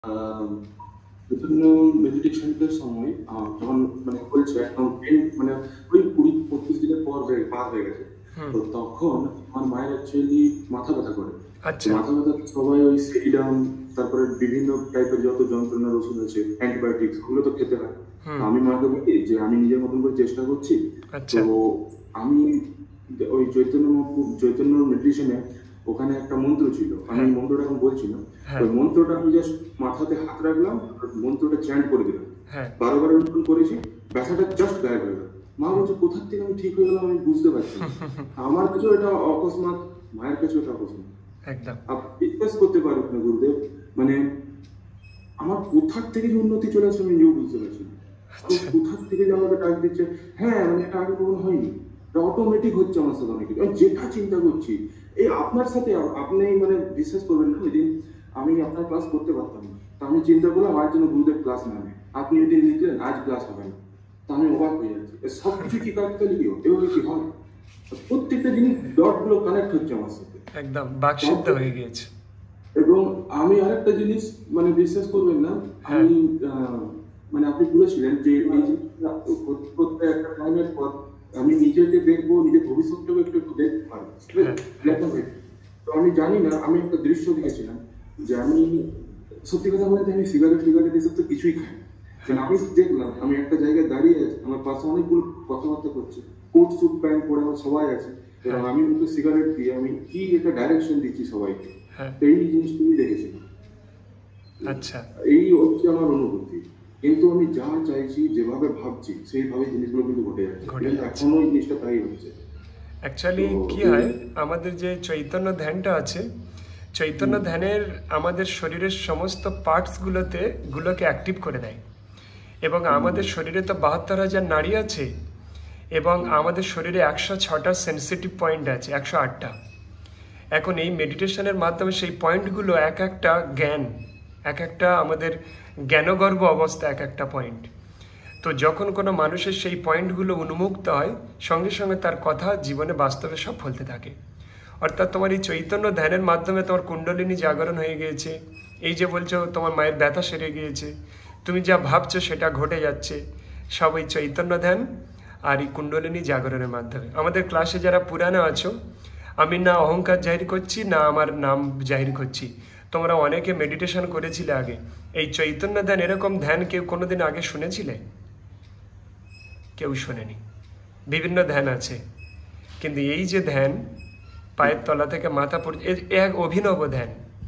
আম বিভিন্ন মেডিটেশনের সময় যখন মানে হয়েছে একদম মানে ওই ২০-২৫ দিনের পার হয়ে গেছে। হুম। তো তখন আমার মায়ের অ্যাকচুয়ালি মাথা ব্যথা করে। তো আচ্ছা। মাথা ব্যথা সবাই ওই সেরিডাম, তারপরে বিভিন্ন টাইপের যত যন্ত্রণার ওষুধ আছে, অ্যান্টিবায়োটিক্স ওগুলো তো খেতে হয়। তো হুম। আমি মাকে বলি যে আমি নিজের মতন করে চেষ্টা করছি। তো আচ্ছা। আমি ওই চৈতন্য মেডিটেশনে ওখানে একটা মন্ত্র ছিল। আমি হ্যাঁ। মন্ত্রটা এখন বলছি না। হ্যাঁ। ওই মন্ত্রটা আমি জাস্ট মাথাতে হাত রাখলাম, আর মন্ত্রটা চ্যান্ট করে দিলাম। হ্যাঁ। ১২ বার এরকম করেছি, ব্যথাটা জাস্ট গায়েব হয়ে গেল। মা বলছে কোথা থেকে আমি ঠিক হয়ে গেলাম আমি বুঝতে পারছি না। আমার কাছেও এটা অকস্মাৎ, মায়ের কাছেও এটা অকস্মাৎ। একদম। আপনি বিশ্বাস করতে পারবেন না গুরুদেব, মানে আমার কোথার থেকে যে উন্নতি চলে আসছে আমি নিজেও বুঝতে পারছি না। আচ্ছা। কোথার থেকে যে আমাকে ডাক দিচ্ছে, হ্যাঁ মানে এটা আগে কখনো হয়নি। এটা অটোমেটিক হচ্ছে আমার সাথে অনেক কিছু। আমি যেটা চিন্তা করছি, এই আপনার সাথে আপনি মানে বিশ্বাস করবেন না, ওইদিন আমি আপনার ক্লাস করতে পারতাম না। তো আমি চিন্তা করলাম আমার জন্য গুরুদেব ক্লাস নেবে। আপনি ওইদিন লিখলেন আজ ক্লাস হবে না। তো আমি অবাক হয়ে যাচ্ছি। সবকিছু কি কাকতালীয়? এভাবে কি হয়? প্রত্যেকটা জিনিস ডট গুলো কানেক্ট হচ্ছে আমার সাথে। একদম বাকসিদ্ধ হয়ে গিয়েছে। এবং আমি আরেকটা জিনিস মানে বিশ্বাস করবেন না, হ্যাঁ। আমি মানে আপনি বলেছিলেন যে এই জিনিসটা করতে করতে একটা টাইমের পর আমি নিজেকে দেখবো, নিজের ভবিষ্যৎটাকে একটু একটু দেখতে পারবো। হ্যাঁ। হ্যাঁ। তো আমি জানি না, আমি একটা দৃশ্য দেখেছিলাম যে আমি সত্যি কথা বলতে আমি সিগারেট এসব তো কিছুই খাই না। কিন্তু হ্যাঁ। আমি দেখলাম আমি একটা জায়গায় দাঁড়িয়ে আছি, আমার পাশে অনেকগুলো কথাবার্তা করছে, কোট স্যুট প্যান্ট পরে আমার সবাই আছে, এবং হ্যাঁ। আমি মুখে সিগারেট দিয়ে আমি কি একটা ডাইরেকশন দিচ্ছি সবাইকে। হ্যাঁ। তো এই জিনিসগুলি দেখেছিলাম। আচ্ছা। এই হচ্ছে আমার অনুভূতি। কিন্তু আমি যা চাইছি, যেভাবে ভাবছি, সেইভাবে জিনিসগুলো কিন্তু ঘটে যাচ্ছে। ঘটে কিন্তু যাচ্ছে। এখনো এই জিনিসটা তাই হচ্ছে। তো অ্যাকচুয়ালি কি হয়, আমাদের যে চৈতন্য ধ্যানটা আছে, চৈতন্য হুম, ধ্যানের আমাদের শরীরের সমস্ত গুলোকে অ্যাক্টিভ করে দেয়। এবং হুম, আমাদের শরীরে তো ৭২,০০০ নাড়ি আছে, এবং হুম, আমাদের শরীরে ১০৬টা সেন্সিটিভ পয়েন্ট আছে, ১০৮টা। এখন এই মেডিটেশনের মাধ্যমে সেই পয়েন্টগুলো এক একটা জ্ঞান, এক একটা আমাদের জ্ঞানগর্ভ অবস্থা, এক একটা পয়েন্ট। তো যখন কোনো মানুষের সেই পয়েন্টগুলো উন্মুক্ত হয়, সঙ্গে সঙ্গে তার কথা জীবনে বাস্তবে সব ফলতে থাকে। অর্থাৎ তোমার এই চৈতন্য ধ্যানের মাধ্যমে তোমার কুণ্ডলিনী জাগরণ হয়ে গিয়েছে। এই যে বলছো তোমার মায়ের ব্যথা সেরে গিয়েছে, তুমি যা ভাবছো সেটা ঘটে যাচ্ছে, সব এই চৈতন্য ধ্যান আর এই কুণ্ডলিনী জাগরণের মাধ্যমে। আমাদের ক্লাসে যারা পুরানো আছো, আমি না অহংকার জাহির করছি, না আমার নাম জাহির করছি। তোমরা অনেকে মেডিটেশন করেছিলে আগে। এই চৈতন্য ধ্যান, এরকম ধ্যান কেউ কোনোদিন আগে শুনেছিলে? কেউ শোনেনি। বিভিন্ন ধ্যান আছে, কিন্তু এই যে ধ্যান, পায়ের তলা থেকে মাথা পর্যন্ত, এক অভিনব ধ্যান।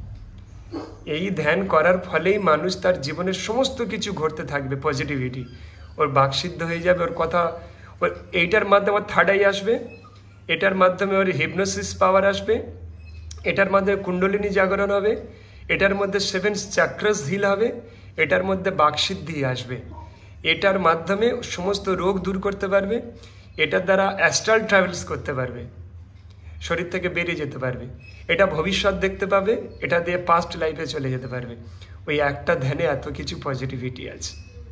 এই ধ্যান করার ফলেই মানুষ তার জীবনের সমস্ত কিছু ঘটতে থাকবে, পজিটিভিটি ওর বাকসিদ্ধ হয়ে যাবে, ওর কথা ওর এইটার মাধ্যমে ওর থার্ড আই আসবে, এটার মাধ্যমে ওর হিপনোসিস পাওয়ার আসবে, এটার মাধ্যমে কুণ্ডলিনী জাগরণ হবে, এটার মধ্যে 7 চ্যাক্রাস হিল হবে, এটার মধ্যে বাকসিদ্ধি আসবে, এটার মাধ্যমে সমস্ত রোগ দূর করতে পারবে, এটার দ্বারা অ্যাস্ট্রাল ট্রাভেলস করতে পারবে, শরীর থেকে বেরিয়ে যেতে পারবে, এটা ভবিষ্যৎ দেখতে পাবে, এটা দিয়ে পাস্ট লাইফে চলে যেতে পারবে। ওই একটা ধ্যানে এত কিছু পজিটিভিটি আছে।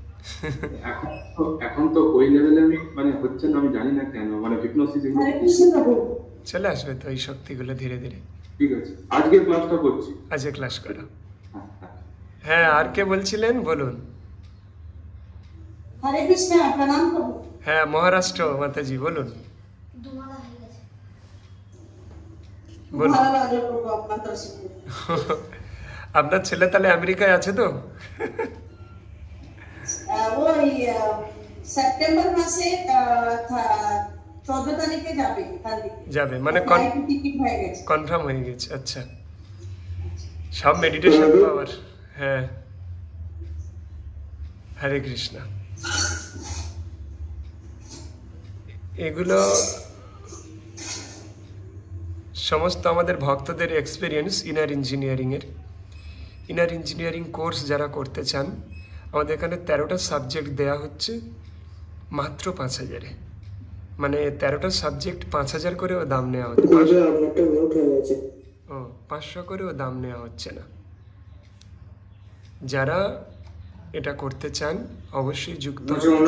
এখন তো ওই লেভেলে আমি মানে হচ্ছে না, আমি জানি না কেন, মানে হিপনোসিস এগুলো চলে আসবে তো এই শক্তিগুলো ধীরে ধীরে। ঠিক আছে। আজকের ক্লাসটা করছি। আজকে ক্লাস করো। হ্যাঁ, হ্যাঁ। হ্যাঁ, আর কে বলছিলেন বলুন? হরে কৃষ্ণ, প্রণাম প্রভু। হ্যাঁ, মহারাষ্ট্র মাতাজি বলুন। বলুন। ভালো লাগলো প্রভু আপনার দর্শন করে। আপনার ছেলে তাহলে আমেরিকায় আছে তো? ওই সেপ্টেম্বর মাসে 14 তারিখে যাবে এখান থেকে। যাবে মানে ফ্লাইট টিকিট হয়ে গেছে। কনফার্ম হয়ে গেছে? আচ্ছা, সব মেডিটেশন পাওয়ার। হ্যাঁ, হরে কৃষ্ণ। এগুলো সমস্ত আমাদের ভক্তদের এক্সপিরিয়েন্স ইনার ইঞ্জিনিয়ারিং কোর্স যারা করতে চান, আমাদের এখানে 13টা সাবজেক্ট দেয়া হচ্ছে মাত্র 5,000-এ। মানে 13টা সাবজেক্ট 5,000 করেও দাম নেওয়া হচ্ছে। ও 500 করেও দাম নেওয়া হচ্ছে না। যারা এটা করতে চান অবশ্যই যুক্ত।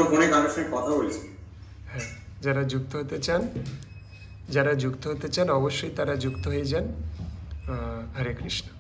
হ্যাঁ, যারা যুক্ত হতে চান অবশ্যই তারা যুক্ত হয়ে যান। হরে কৃষ্ণ।